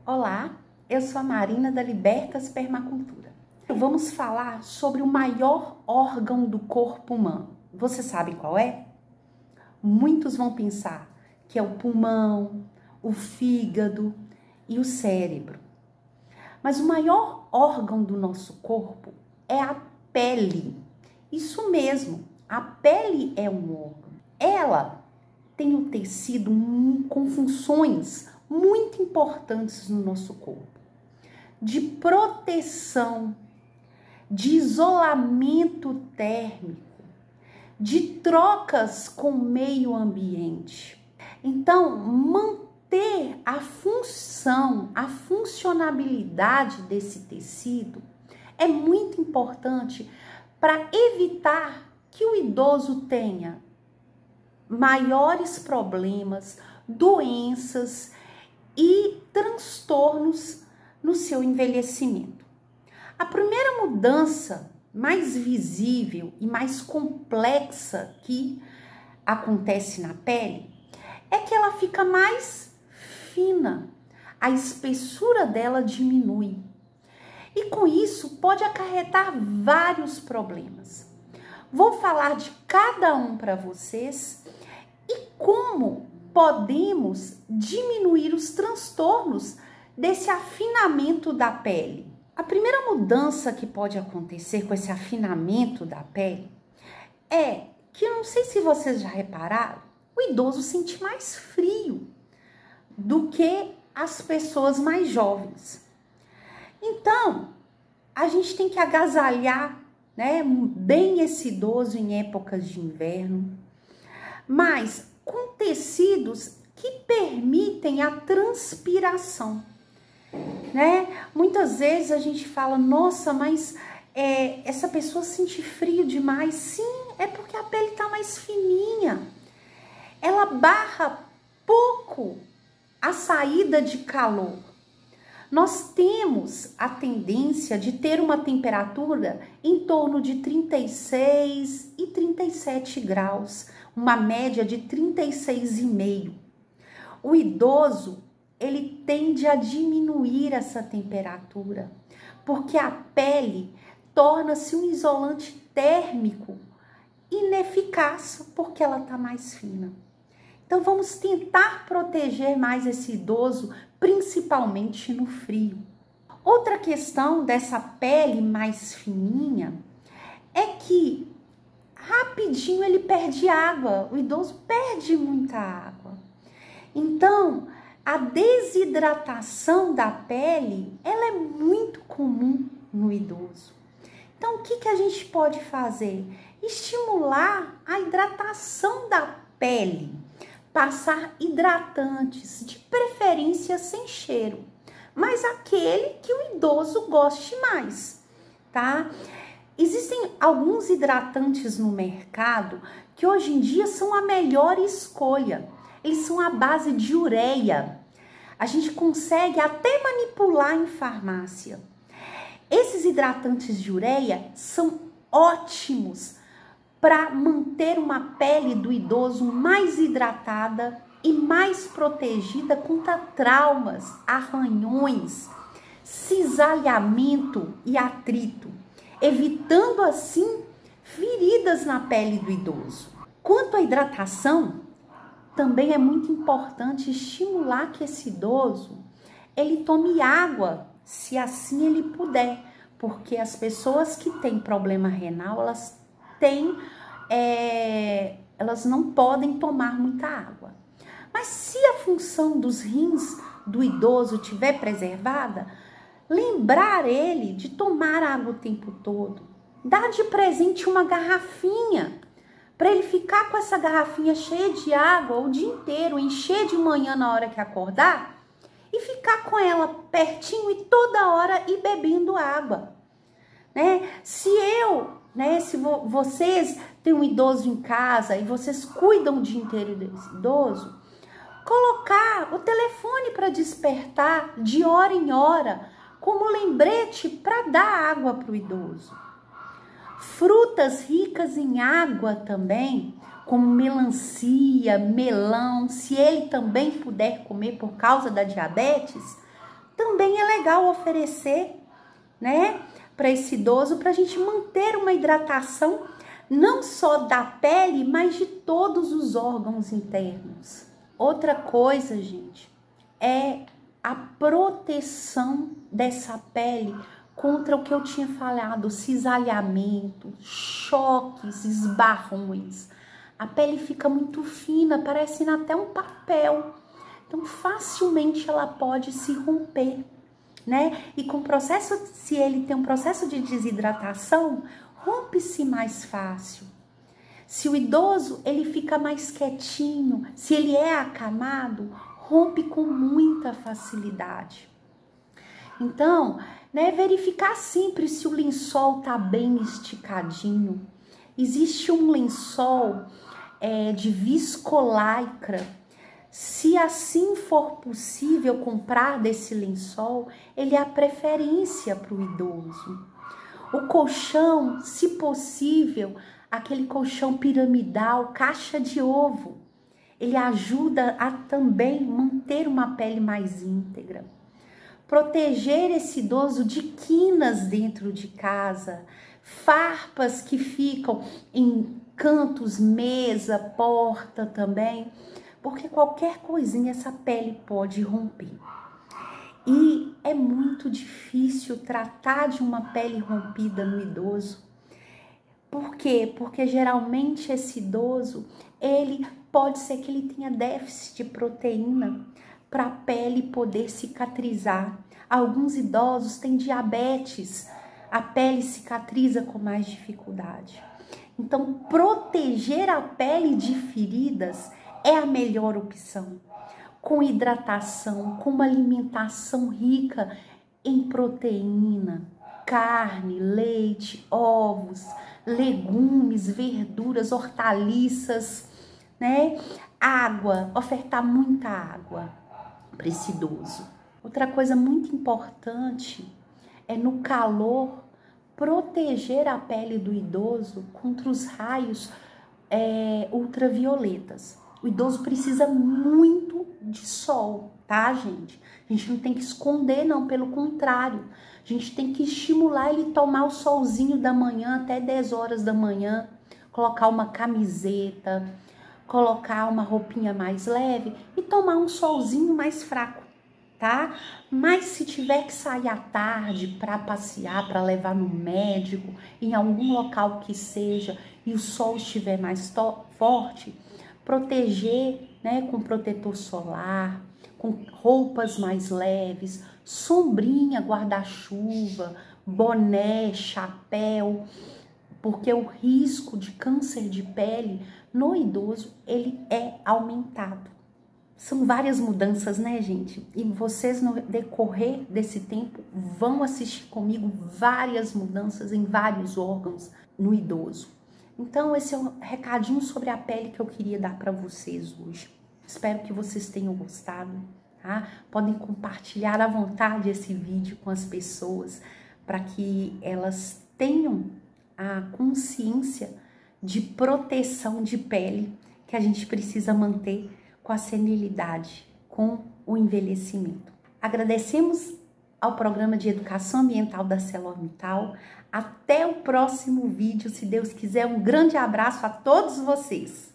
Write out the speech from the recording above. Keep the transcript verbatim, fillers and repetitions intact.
Olá, eu sou a Marina da Libertas Permacultura. Vamos falar sobre o maior órgão do corpo humano. Você sabe qual é? Muitos vão pensar que é o pulmão, o fígado e o cérebro. Mas o maior órgão do nosso corpo é a pele. Isso mesmo, a pele é um órgão. Ela tem um tecido com funções muito importantes no nosso corpo, de proteção, de isolamento térmico, de trocas com o meio ambiente. Então, manter a função, a funcionabilidade desse tecido é muito importante para evitar que o idoso tenha maiores problemas, doenças e transtornos no seu envelhecimento. A primeira mudança mais visível e mais complexa que acontece na pele é que ela fica mais fina, a espessura dela diminui. E com isso pode acarretar vários problemas. Vou falar de cada um para vocês e como podemos diminuir os transtornos desse afinamento da pele. A primeira mudança que pode acontecer com esse afinamento da pele é que, eu não sei se vocês já repararam, o idoso sente mais frio do que as pessoas mais jovens. Então, a gente tem que agasalhar, né, bem esse idoso em épocas de inverno, mas com tecidos que permitem a transpiração, né? Muitas vezes a gente fala, nossa, mas é, essa pessoa sente frio demais. Sim, é porque a pele tá mais fininha. Ela barra pouco a saída de calor. Nós temos a tendência de ter uma temperatura em torno de trinta e seis e trinta e sete graus, uma média de trinta e seis vírgula cinco. O idoso, ele tende a diminuir essa temperatura, porque a pele torna-se um isolante térmico ineficaz, porque ela está mais fina. Então, vamos tentar proteger mais esse idoso, principalmente no frio. Outra questão dessa pele mais fininha é que rapidinho ele perde água, o idoso perde muita água. Então, a desidratação da pele, ela é muito comum no idoso. Então, o que, que a gente pode fazer? Estimular a hidratação da pele. Passar hidratantes, de preferência sem cheiro, mas aquele que o idoso goste mais, tá? Existem alguns hidratantes no mercado que hoje em dia são a melhor escolha. Eles são à base de ureia. A gente consegue até manipular em farmácia. Esses hidratantes de ureia são ótimos para manter uma pele do idoso mais hidratada e mais protegida contra traumas, arranhões, cisalhamento e atrito, evitando assim feridas na pele do idoso. Quanto à hidratação, também é muito importante estimular que esse idoso ele tome água, se assim ele puder, porque as pessoas que têm problema renal, elas têm, é, elas não podem tomar muita água. Mas se a função dos rins do idoso estiver preservada, lembrar ele de tomar água o tempo todo, dar de presente uma garrafinha, para ele ficar com essa garrafinha cheia de água o dia inteiro, encher de manhã na hora que acordar e ficar com ela pertinho e toda hora ir bebendo água, né? Se eu, né, se vo vocês têm um idoso em casa e vocês cuidam o dia inteiro desse idoso, colocar o telefone para despertar de hora em hora como lembrete para dar água para o idoso. Frutas ricas em água também, como melancia, melão, se ele também puder comer por causa da diabetes, também é legal oferecer, né, para esse idoso, para a gente manter uma hidratação não só da pele, mas de todos os órgãos internos. Outra coisa, gente, é a proteção dessa pele contra o que eu tinha falado, cisalhamento, choques, esbarrões. A pele fica muito fina, parece até um papel. Então, facilmente ela pode se romper, né? E com o processo, se ele tem um processo de desidratação, rompe-se mais fácil. Se o idoso, ele fica mais quietinho, se ele é acamado, rompe com muita facilidade. Então, né, verificar sempre se o lençol tá bem esticadinho. Existe um lençol é, de viscolaicra. Se assim for possível comprar desse lençol, ele é a preferência para o idoso. O colchão, se possível, aquele colchão piramidal, caixa de ovo, ele ajuda a também manter uma pele mais íntegra. Proteger esse idoso de quinas dentro de casa, farpas que ficam em cantos, mesa, porta também, porque qualquer coisinha essa pele pode romper. E é muito difícil tratar de uma pele rompida no idoso. Por quê? Porque geralmente esse idoso, ele pode ser que ele tenha déficit de proteína para a pele poder cicatrizar. Alguns idosos têm diabetes, a pele cicatriza com mais dificuldade. Então, proteger a pele de feridas é a melhor opção. Com hidratação, com uma alimentação rica em proteína, carne, leite, ovos, legumes, verduras, hortaliças, né? Água, ofertar muita água para esse idoso. Outra coisa muito importante é no calor proteger a pele do idoso contra os raios é, ultravioletas. O idoso precisa muito de sol, tá, gente? A gente não tem que esconder, não, pelo contrário. A gente tem que estimular ele a tomar o solzinho da manhã até dez horas da manhã, colocar uma camiseta, colocar uma roupinha mais leve e tomar um solzinho mais fraco, tá? Mas se tiver que sair à tarde para passear, para levar no médico, em algum local que seja, e o sol estiver mais forte, proteger, né, com protetor solar, com roupas mais leves, sombrinha, guarda-chuva, boné, chapéu, porque o risco de câncer de pele no idoso, ele é aumentado. São várias mudanças, né, gente? E vocês, no decorrer desse tempo, vão assistir comigo várias mudanças em vários órgãos no idoso. Então, esse é um recadinho sobre a pele que eu queria dar para vocês hoje. Espero que vocês tenham gostado, tá? Podem compartilhar à vontade esse vídeo com as pessoas para que elas tenham a consciência de proteção de pele que a gente precisa manter com a senilidade, com o envelhecimento. Agradecemos ao Programa de Educação Ambiental da ArcelorMittal. Até o próximo vídeo, se Deus quiser. Um grande abraço a todos vocês.